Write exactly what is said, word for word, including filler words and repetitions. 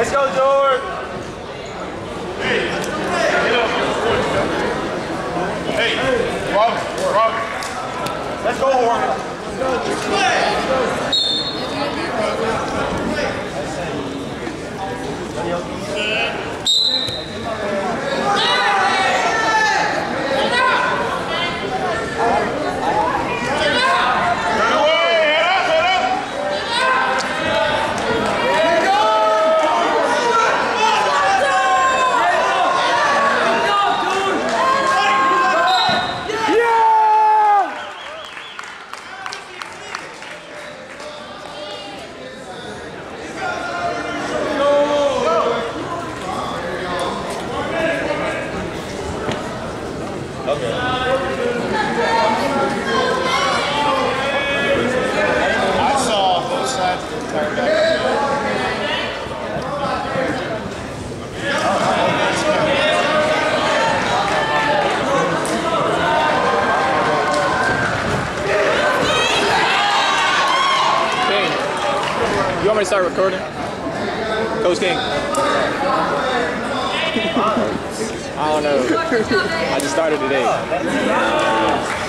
Let's go, George. Hey, hey, Robin, Robin. Let's go, Hornet. You want me to start recording? Coach King. I don't know. I just started today.